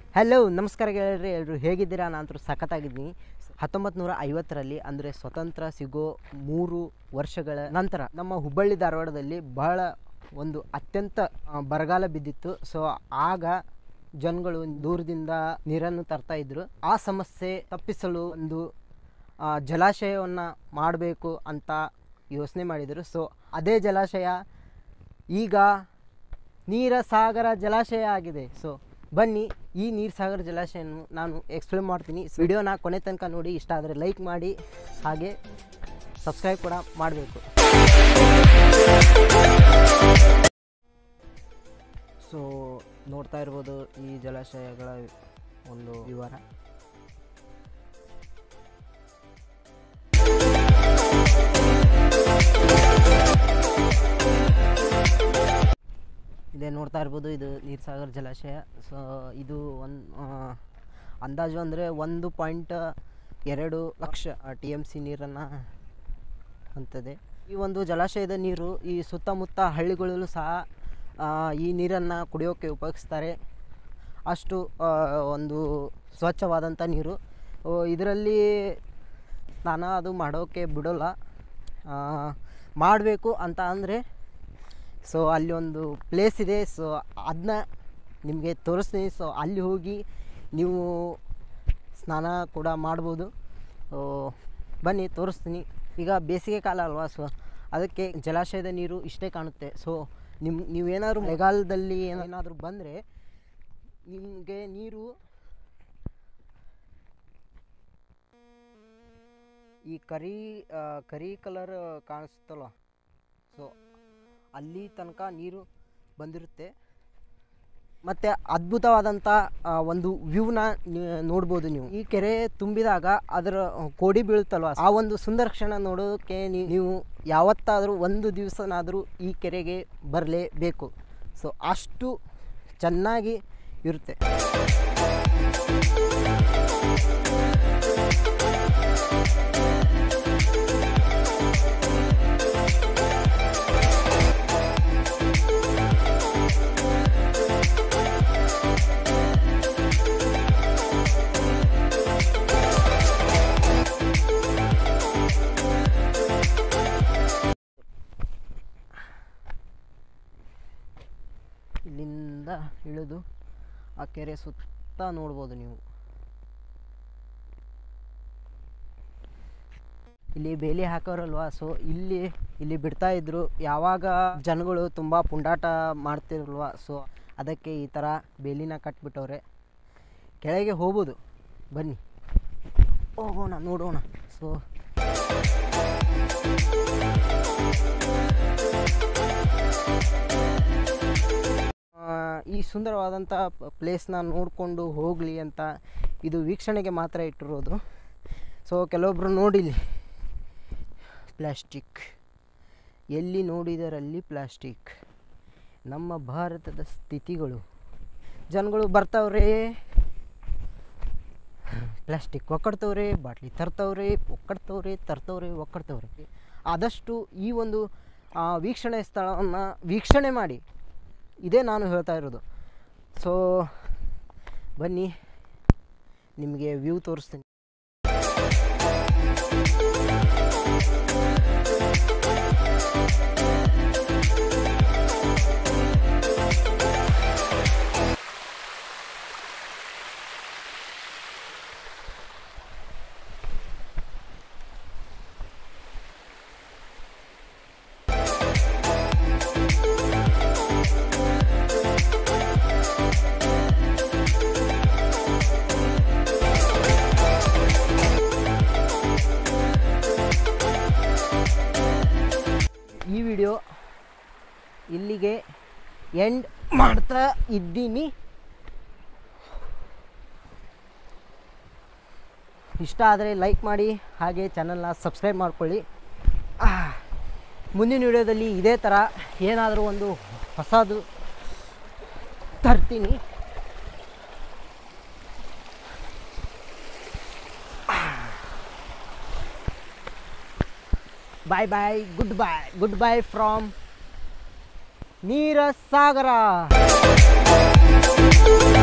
Hello ನಮಸ್ಕಾರ ಗೆಳೆಯರೇ, ಎಲ್ಲರೂ ಹೇಗಿದ್ದೀರಾ? ನಾನು ಸಖತ್ತಾಗಿದ್ದೀನಿ. 1950ರಲ್ಲಿ ಅಂದರೆ ಸ್ವತಂತ್ರ ಸಿಗೋ 3 ವರ್ಷಗಳ ನಂತರ ನಮ್ಮ ಹುಬ್ಬಳ್ಳಿ ಧಾರವಾಡದಲ್ಲಿ ಬಹಳ ಒಂದು ಅತ್ಯಂತ ಬರಗಾಲ ಬಿದ್ದಿತ್ತು. ಸೊ ಆಗ ಜನಗಳು ದೂರದಿಂದ ನೀರನ್ನು ತರ್ತಾ ಇದ್ರು. ಆ ಸಮಸ್ಯೆ ತಪ್ಪಿಸಲು ಒಂದು ಜಲಾಶಯವನ್ನು ಮಾಡಬೇಕು ಅಂತ ಯೋಚನೆ ಮಾಡಿದರು. ಸೊ ಅದೇ ಜಲಾಶಯ ಈಗ ನೀರಸಾಗರ ಜಲಾಶಯ ಆಗಿದೆ. ಸೊ ಬನ್ನಿ, ಈ ನೀರಸಾಗರ ಜಲಾಶಯವನ್ನು ನಾನು ಎಕ್ಸ್ಪ್ಲೇನ್ ಮಾಡ್ತೀನಿ. ವಿಡಿಯೋನ ಕೊನೆ ತನಕ ನೋಡಿ. ಇಷ್ಟ ಆದರೆ ಲೈಕ್ ಮಾಡಿ, ಹಾಗೆ ಸಬ್ಸ್ಕ್ರೈಬ್ ಕೂಡ ಮಾಡಬೇಕು. ಸೊ ನೋಡ್ತಾ ಇರ್ಬೋದು ಈ ಜಲಾಶಯಗಳ ಒಂದು ವಿವರ. ಇದೇ ನೋಡ್ತಾ ಇರ್ಬೋದು, ಇದು ನೀರಸಾಗರ ಜಲಾಶಯ. ಸೊ ಇದು ಅಂದಾಜು ಅಂದರೆ 1.2 ಲಕ್ಷ TMC ನೀರನ್ನು ಅಂತದೆ. ಈ ಒಂದು ಜಲಾಶಯದ ನೀರು ಈ ಸುತ್ತಮುತ್ತ ಹಳ್ಳಿಗಳಲ್ಲೂ ಸಹ ಈ ನೀರನ್ನು ಕುಡಿಯೋಕ್ಕೆ ಉಪಯೋಗಿಸ್ತಾರೆ. ಅಷ್ಟು ಒಂದು ಸ್ವಚ್ಛವಾದಂಥ ನೀರು. ಇದರಲ್ಲಿ ಸ್ನಾನ ಅದು ಮಾಡೋಕ್ಕೆ ಬಿಡೋಲ್ಲ. ಮಾಡಬೇಕು ಅಂತ ಅಂದರೆ ಸೊ ಅಲ್ಲಿ ಒಂದು ಪ್ಲೇಸ್ ಇದೆ. ಸೊ ಅದನ್ನ ನಿಮಗೆ ತೋರಿಸ್ತೀನಿ. ಸೊ ಅಲ್ಲಿ ಹೋಗಿ ನೀವು ಸ್ನಾನ ಕೂಡ ಮಾಡ್ಬೋದು. ಬನ್ನಿ ತೋರಿಸ್ತೀನಿ. ಈಗ ಬೇಸಿಗೆ ಕಾಲ ಅಲ್ವಾ, ಸೊ ಅದಕ್ಕೆ ಜಲಾಶಯದ ನೀರು ಇಷ್ಟೇ ಕಾಣುತ್ತೆ. ಸೊ ನೀವೇನಾದ್ರು ಮಳೆಗಾಲದಲ್ಲಿ ಏನಾದರೂ ಬಂದರೆ ನಿಮಗೆ ನೀರು ಈ ಕರಿ ಕಲರ್ ಕಾಣಿಸುತ್ತಲ್ವ, ಸೊ ಅಲ್ಲಿ ತನಕ ನೀರು ಬಂದಿರುತ್ತೆ. ಮತ್ತು ಅದ್ಭುತವಾದಂಥ ಒಂದು ವ್ಯೂನ ನೋಡ್ಬೋದು ನೀವು. ಈ ಕೆರೆ ತುಂಬಿದಾಗ ಅದರ ಕೋಡಿ ಬೀಳುತ್ತಲ್ವ, ಆ ಒಂದು ಸುಂದರ ಕ್ಷಣ ನೋಡೋಕ್ಕೆ ನೀವು ಯಾವತ್ತಾದರೂ ಒಂದು ದಿವಸನಾದರೂ ಈ ಕೆರೆಗೆ ಬರಲೇಬೇಕು. ಸೊ ಅಷ್ಟು ಚೆನ್ನಾಗಿ ಇರುತ್ತೆ. ಇಲ್ಲಿಂದ ಇಳಿದು ಆ ಕೆರೆ ಸುತ್ತ ನೋಡ್ಬೋದು ನೀವು. ಇಲ್ಲಿ ಬೇಲಿ ಹಾಕೋರಲ್ವ, ಸೊ ಇಲ್ಲಿ ಬಿಡ್ತಾ ಇದ್ರು. ಯಾವಾಗ ಜನಗಳು ತುಂಬ ಪುಂಡಾಟ ಮಾಡ್ತಿರಲ್ವ, ಸೊ ಅದಕ್ಕೆ ಈ ಥರ ಬೇಲಿನ ಕಟ್ಬಿಟ್ಟವ್ರೆ. ಕೆಳಗೆ ಹೋಗ್ಬೋದು, ಬನ್ನಿ ಹೋಗೋಣ, ನೋಡೋಣ. ಸೊ ಈ ಸುಂದರವಾದಂಥ ಪ್ಲೇಸ್ನ ನೋಡಿಕೊಂಡು ಹೋಗಲಿ ಅಂತ ಇದು ವೀಕ್ಷಣೆಗೆ ಮಾತ್ರ ಇಟ್ಟಿರೋದು. ಸೊ ಕೆಲವೊಬ್ಬರು ನೋಡಿಲಿ, ಪ್ಲಾಸ್ಟಿಕ್ ಎಲ್ಲಿ ನೋಡಿದರಲ್ಲಿ ಪ್ಲಾಸ್ಟಿಕ್. ನಮ್ಮ ಭಾರತದ ಸ್ಥಿತಿಗಳು, ಜನಗಳು ಬರ್ತಾವ್ರೆ, ಪ್ಲಾಸ್ಟಿಕ್ ಒಕ್ಕಡ್ತವ್ರೆ, ಬಾಟ್ಲಿ ತರ್ತವ್ರೆ, ಒಕ್ಕಡ್ತವ್ರೆ. ಆದಷ್ಟು ಈ ಒಂದು ವೀಕ್ಷಣೆ ಸ್ಥಳವನ್ನು ವೀಕ್ಷಣೆ ಮಾಡಿ, ಇದೇ ನಾನು ಹೇಳ್ತಾ ಇರೋದು. ಸೊ ಬನ್ನಿ, ನಿಮಗೆ ವ್ಯೂ ತೋರಿಸ್ತೀನಿ. ಈ ವಿಡಿಯೋ ಇಲ್ಲಿಗೆ ಎಂಡ್ ಮಾಡ್ತಾ ಇದ್ದೀನಿ. ಇಷ್ಟ ಆದರೆ ಲೈಕ್ ಮಾಡಿ, ಹಾಗೆ ಚಾನಲ್ನ ಸಬ್ಸ್ಕ್ರೈಬ್ ಮಾಡ್ಕೊಳ್ಳಿ. ಮುಂದಿನ ವಿಡಿಯೋದಲ್ಲಿ ಇದೇ ಥರ ಏನಾದರೂ ಒಂದು ಹೊಸದು ತರ್ತೀನಿ. Bye bye, goodbye from Neerasagar.